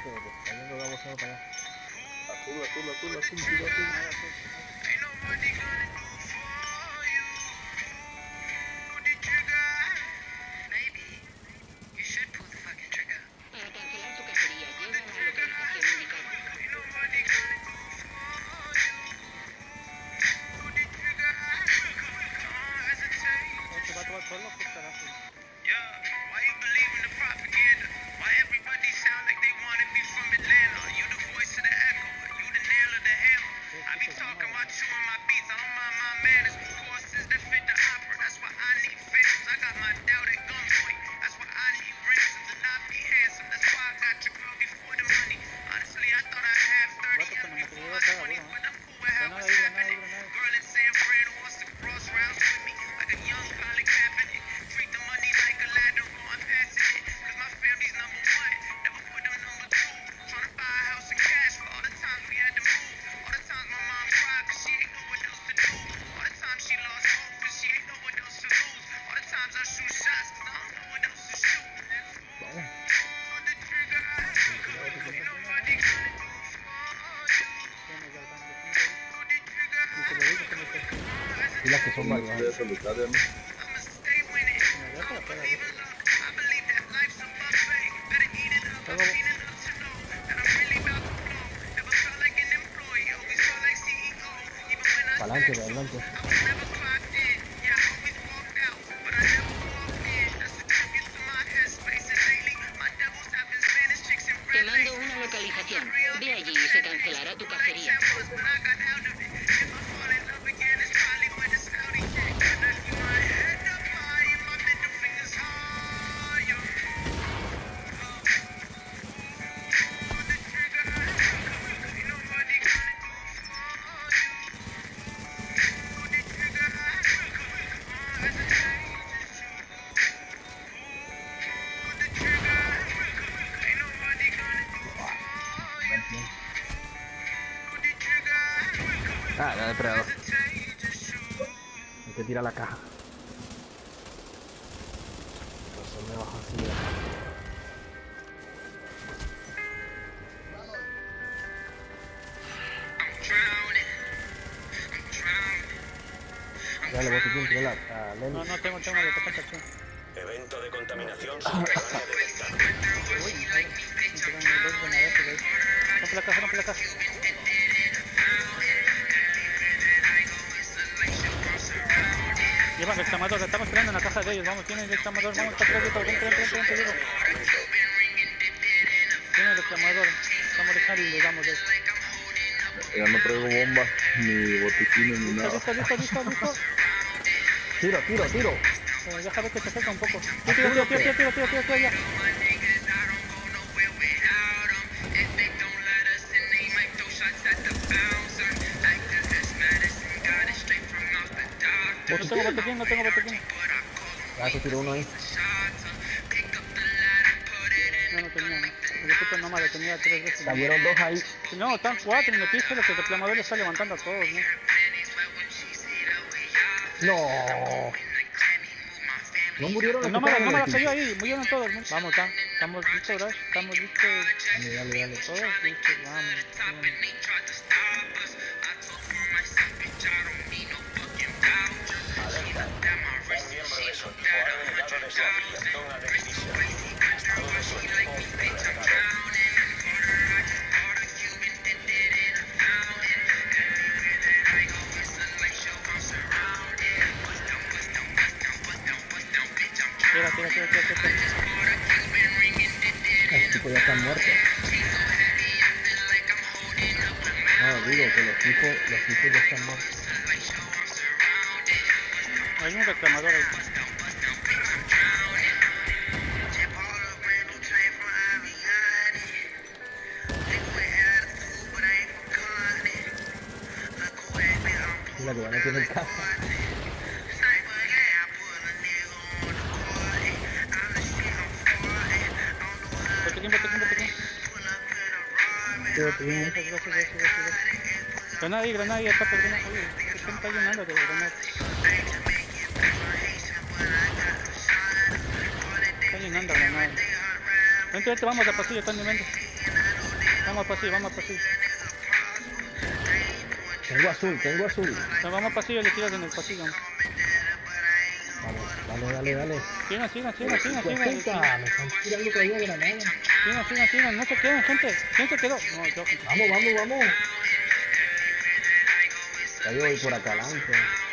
Está yendo Gabo solo para allá. Azul. Para cancelar tu cacería, lleva a la localización indicada. Este vato va solo, qué carajo. Y las que son variadas. Pa'lante, adelante. Te mando una localización. Ve allí y se cancelará tu cacería. Ah, la depredador. Hay que tirar la caja. Pues me bajo así. Dale, botiquín, tira la Lenny. No tengo, le toca acción. Evento de contaminación subterránea detectado. Rompe la caja, rompe la caja. Llevan el reclamador, estamos esperando en la caja de ellos, vamos, tienen el reclamador, vamos para atrás, vente, llevo. Tienen el reclamador, vamos a dejar y le damos esto. Ya no traigo bombas, ni botiquines, ni nada. Listo. Tiro. Deja ver que se acerca un poco. Tira, ya. No tengo botiquín. Ya se tiró uno ahí. No tenía. El puto nomás lo tenía 3 veces. Cayeron 2 ahí. No, están 4 y me piste lo que el reclamador le está levantando a todos, ¿no? No. No murieron los No me la que cayó ahí, murieron todos, ¿no? Vamos, estamos listos, ¿verdad? Estamos listos. Dale. Todos listos, vamos. Un miembro de su equipo ha renegado desde aquella zona de división. Todo de su equipo renegado. Tira. El tipo ya está muerto. No, digo que los tipos ya están muertos. Hay un reclamador ahí. La que van a tener casa. Botiquín. Gracias. Granada ahí, aparte, granada. Oye, ¿qué está llenando de granadas? Está llenando granadas. Vente, vamos a la pastilla, están de mente. Vamos pasillo, vamos pasillo. Tengo azul, tengo azul. No, vamos pasillo y le tiras en el pasillo. Vamos, dale. Sigan. Puta, me están tirando todavía granadas. Sigan, no se queden, gente. ¿Quién se quedó? No, yo. Vamos. Ya yo voy por acá adelante.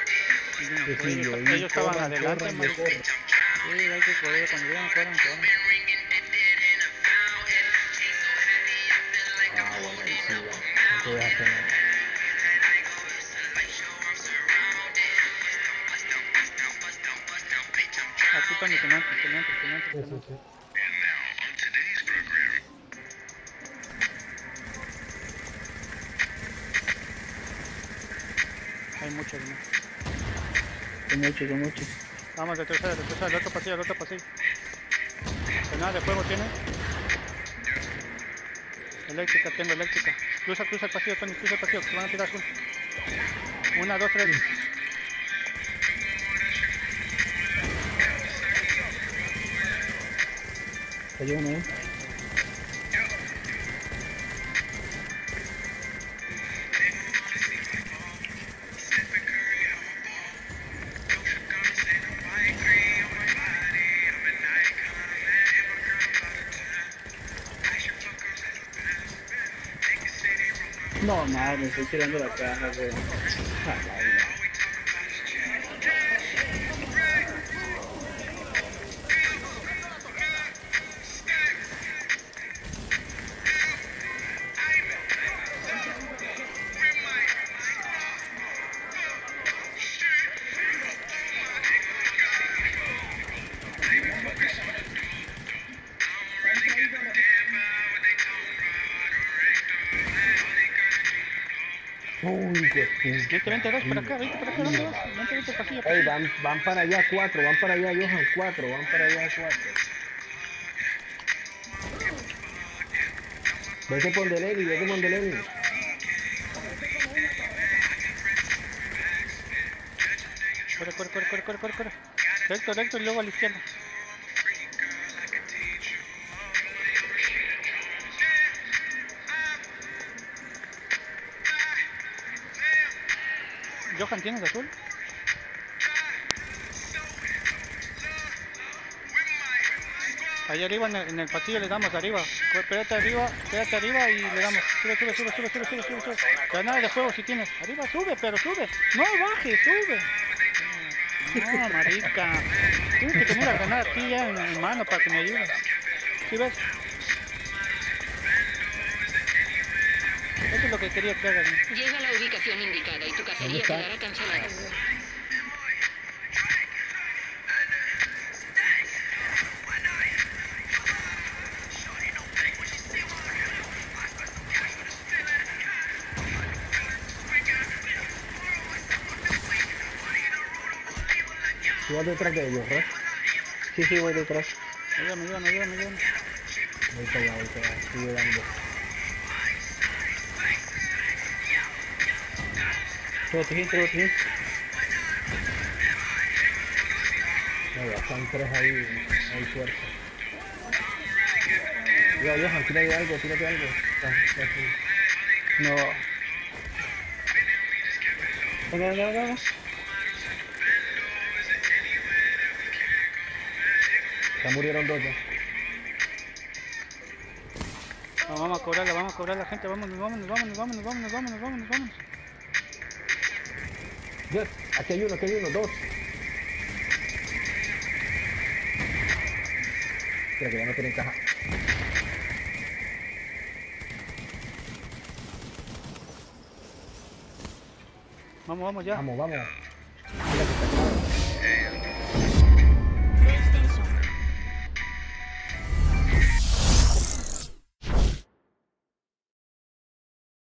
Ellos estaban adelante, marico. Sí, hay que correr, cuando llegan corran. Bueno, ahí sí, no te voy a hacer nada. Aquí está mi teniente. Sí. Hay muchos, ¿no? Con mucho. Vamos de tercera, el otro pasillo. Nada de fuego tiene. Tengo eléctrica. Cruza el pasillo, Tony, que te van a tirar azul. 1, 2, 3. Cayó uno, No, madre, estoy tirando la caja, güey. Uy, qué puta. Vente, dos, para acá, ¿dónde vas? Vente, pasillo. Ey, van para allá 4, van para allá, Johan, 4, van para allá 4. Vete por Deleni. Corre. Recto y luego a la izquierda. Johan, ¿tienes azul? Ahí arriba en el pasillo le damos arriba. Pégate arriba y le damos. Sube. Granada de fuego si tienes. Arriba, sube. No bajes, sube. No, marica. Tienes que tener la granada aquí ya en mano para que me ayude. ¿Sí ves? Eso es lo que quería que hagas. Llega a la ubicación indicada y tu cacería quedará cancelada. ¿Tú vas detrás de ellos, ¿verdad? Sí, voy detrás. Ayúdame. Voy para allá, sigue dando. Otro hit. Ya están 3 ahí, hay fuerza. Ya, Johan, tírate algo. Está así. No. Venga. Ya murieron 2 ya. Vamos a cobrarla, gente. Vámonos. Yes, aquí hay uno, 2. Espera que ya no tienen caja. Vamos ya. Vamos. Mira que está claro.